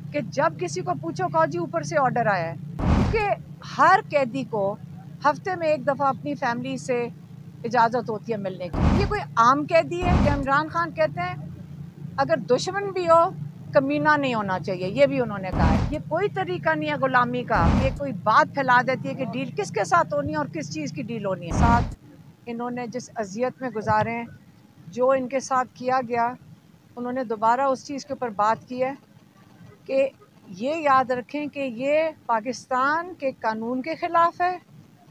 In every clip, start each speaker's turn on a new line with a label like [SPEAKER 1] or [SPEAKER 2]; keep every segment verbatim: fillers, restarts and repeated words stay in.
[SPEAKER 1] कि जब किसी को पूछो कहो जी ऊपर से ऑर्डर आया है, क्योंकि हर कैदी को हफ्ते में एक दफ़ा अपनी फैमिली से इजाज़त होती है मिलने की। ये कोई आम कैदी है कि इमरान खान कहते हैं अगर दुश्मन भी हो कमीना नहीं होना चाहिए, ये भी उन्होंने कहा है। ये कोई तरीका नहीं है गुलामी का। ये कोई बात फैला देती है कि डील किसके साथ होनी है और किस चीज़ की डील होनी है। साथ इन्होंने जिस अजियत में गुजारे हैं, जो इनके साथ किया गया, उन्होंने दोबारा उस चीज़ के ऊपर बात की है कि ये याद रखें कि ये पाकिस्तान के कानून के ख़िलाफ़ है,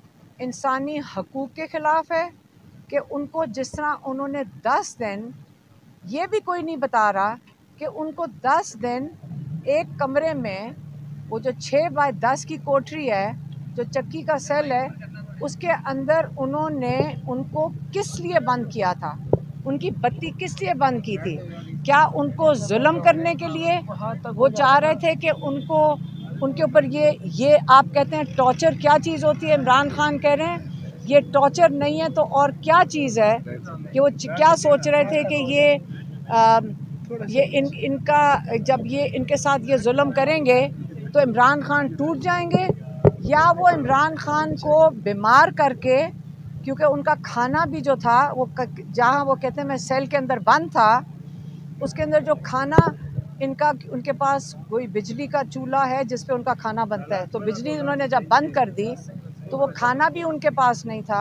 [SPEAKER 1] इंसानी हकूक़ के ख़िलाफ़ है कि उनको जिस तरह उन्होंने दस दिन, ये भी कोई नहीं बता रहा कि उनको दस दिन एक कमरे में, वो जो छः बाय दस की कोठरी है, जो चक्की का सेल है, उसके अंदर उन्होंने उनको किस लिए बंद किया था, उनकी बत्ती किस लिए बंद की थी? क्या उनको जुल्म करने के लिए वो चाह रहे थे कि उनको उनके ऊपर ये ये आप कहते हैं टॉर्चर क्या चीज़ होती है? इमरान खान कह रहे हैं ये टॉर्चर नहीं है तो और क्या चीज़ है कि वो क्या सोच रहे थे कि ये आ, ये इन इनका जब ये इनके साथ ये जुल्म करेंगे तो इमरान खान टूट जाएंगे, या वो इमरान खान को बीमार करके, क्योंकि उनका खाना भी जो था वो जहाँ वो कहते हैं मैं सेल के अंदर बंद था, उसके अंदर जो खाना इनका, उनके पास कोई बिजली का चूल्हा है जिस पे उनका खाना बनता है, तो बिजली उन्होंने जब बंद कर दी तो वो खाना भी उनके पास नहीं था।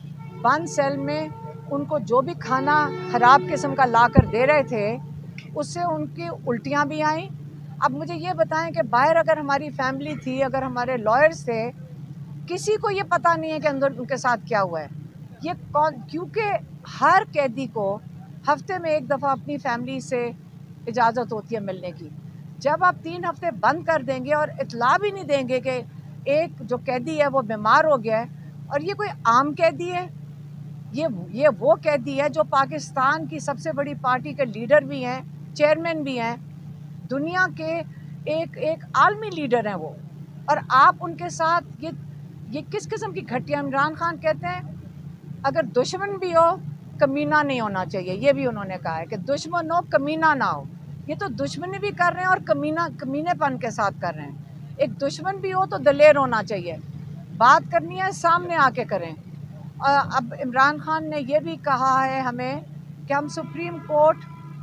[SPEAKER 1] बंद सेल में उनको जो भी खाना ख़राब किस्म का ला कर दे रहे थे उससे उनकी उल्टियाँ भी आईं। अब मुझे ये बताएं कि बाहर अगर हमारी फैमिली थी, अगर हमारे लॉयर्स थे, किसी को ये पता नहीं है कि अंदर उनके साथ क्या हुआ है। ये कौन, क्योंकि हर कैदी को हफ्ते में एक दफ़ा अपनी फैमिली से इजाज़त होती है मिलने की। जब आप तीन हफ्ते बंद कर देंगे और इतला भी नहीं देंगे कि एक जो कैदी है वो बीमार हो गया है, और ये कोई आम कैदी है, ये ये वो कैदी है जो पाकिस्तान की सबसे बड़ी पार्टी के लीडर भी हैं, चेयरमैन भी हैं, दुनिया के एक एक आलमी लीडर हैं वो, और आप उनके साथ ये ये किस किस्म की घटिया। इमरान खान कहते हैं अगर दुश्मन भी हो कमीना नहीं होना चाहिए, ये भी उन्होंने कहा है कि दुश्मन हो कमीना ना हो। ये तो दुश्मनी भी कर रहे हैं और कमीना कमीनेपन के साथ कर रहे हैं। एक दुश्मन भी हो तो दलेर होना चाहिए, बात करनी है सामने आके करें। अब इमरान खान ने यह भी कहा है हमें कि हम सुप्रीम कोर्ट,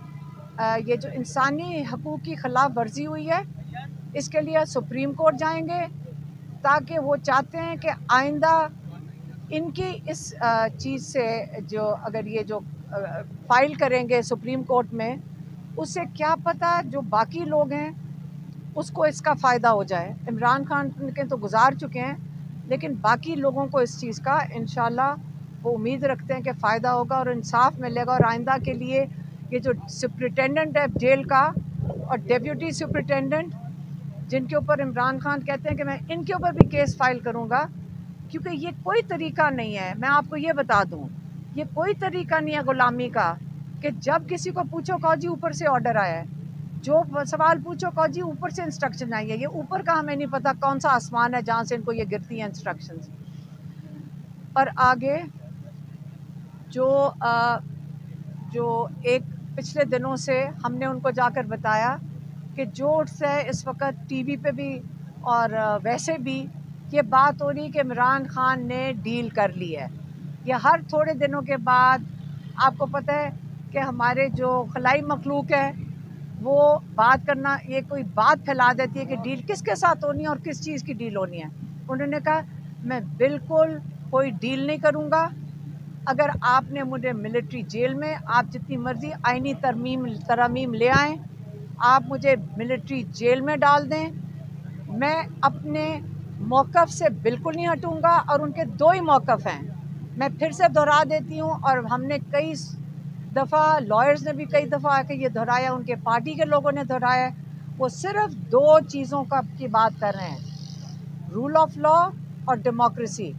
[SPEAKER 1] ये जो इंसानी हकूक़ की ख़िलाफ़ वर्जी हुई है इसके लिए सुप्रीम कोर्ट जाएंगे, ताकि वो चाहते हैं कि आइंदा इनकी इस चीज़ से जो अगर ये जो फाइल करेंगे सुप्रीम कोर्ट में, उससे क्या पता जो बाकी लोग हैं उसको इसका फ़ायदा हो जाए। इमरान खान के तो गुजार चुके हैं, लेकिन बाकी लोगों को इस चीज़ का इंशाल्लाह वो उम्मीद रखते हैं कि फ़ायदा होगा और इंसाफ मिलेगा। और आइंदा के लिए ये जो सुप्रिटेंडेंट है जेल का और डेप्यूटी सुप्रिटेंडेंट, जिनके ऊपर इमरान खान कहते हैं कि मैं इनके ऊपर भी केस फाइल करूँगा, क्योंकि ये कोई तरीका नहीं है। मैं आपको ये बता दूँ, ये कोई तरीका नहीं है गुलामी का कि जब किसी को पूछो कहो जी ऊपर से ऑर्डर आया है, जो सवाल पूछो कहो जी ऊपर से इंस्ट्रक्शन आई है। ये ऊपर का हमें नहीं पता कौन सा आसमान है जहाँ से इनको ये गिरती हैं इंस्ट्रक्शंस। और आगे जो आ, जो एक पिछले दिनों से हमने उनको जाकर बताया कि जो से इस वक्त टीवी पे भी और वैसे भी ये बात हो रही कि इमरान खान ने डील कर ली है। ये हर थोड़े दिनों के बाद आपको पता है कि हमारे जो खलाई मखलूक है वो बात करना, ये कोई बात फैला देती है कि डील किसके साथ होनी है और किस चीज़ की डील होनी है। उन्होंने कहा मैं बिल्कुल कोई डील नहीं करूँगा। अगर आपने मुझे मिलिट्री जेल में, आप जितनी मर्ज़ी आइनी तरमीम तरमीम ले आएँ, आप मुझे मिलिट्री जेल में डाल दें, मैं अपने मौक़िफ़ से बिल्कुल नहीं हटूँगा। और उनके दो ही मौक़िफ़ हैं, मैं फिर से दोहरा देती हूँ, और हमने कई दफ़ा, लॉयर्स ने भी कई दफ़ा आके ये दोहराया, उनके पार्टी के लोगों ने दोहराया। वो सिर्फ़ दो चीज़ों का की बात कर रहे हैं, रूल ऑफ लॉ और डेमोक्रेसी,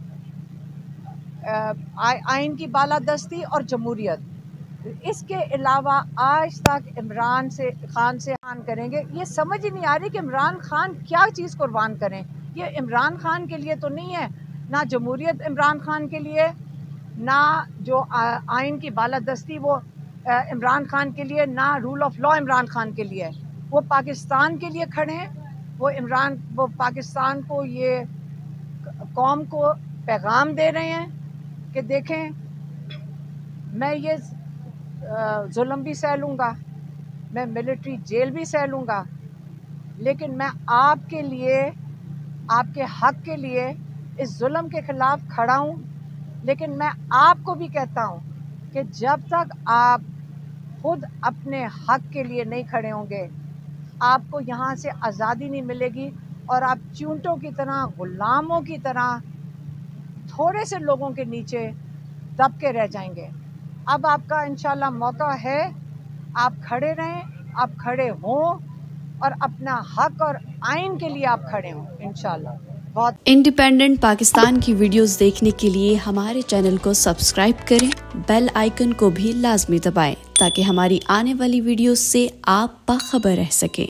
[SPEAKER 1] आइन की बालादस्ती और जमहूरियत। इसके अलावा आज तक इमरान से खान से खान करेंगे, ये समझ ही नहीं आ रही कि इमरान खान क्या चीज़ कुर्बान करें। ये इमरान खान के लिए तो नहीं है, ना जमहूरियत इमरान खान के लिए, ना जो आइन की बालादस्ती वो इमरान खान के लिए, ना rule of law Imran Khan के लिए। वो पाकिस्तान के लिए खड़े हैं, वो इमरान वो पाकिस्तान को, ये कौम को पैगाम दे रहे हैं कि देखें मैं ये जुल्म भी सह लूँगा, मैं मिलिट्री जेल भी सह लूँगा, लेकिन मैं आपके लिए, आपके हक़ के लिए इस जुल्म के ख़िलाफ़ खड़ा हूँ। लेकिन मैं आपको भी कहता हूँ कि जब तक आप खुद अपने हक़ के लिए नहीं खड़े होंगे, आपको यहाँ से आज़ादी नहीं मिलेगी और आप चूंटों की तरह, ग़ुलामों की तरह थोड़े से लोगों के नीचे दब के रह जाएंगे। अब आपका इंशाल्लाह मौका है, आप खड़े रहें, आप खड़े हों और अपना हक़ और आइन के लिए आप खड़े हों इंशाल्लाह। बहुत
[SPEAKER 2] इंडिपेंडेंट पाकिस्तान की वीडियोस देखने के लिए हमारे चैनल को सब्सक्राइब करें, बेल आइकन को भी लाजमी दबाएं ताकि हमारी आने वाली वीडियोस से आप बाखबर रह सकें।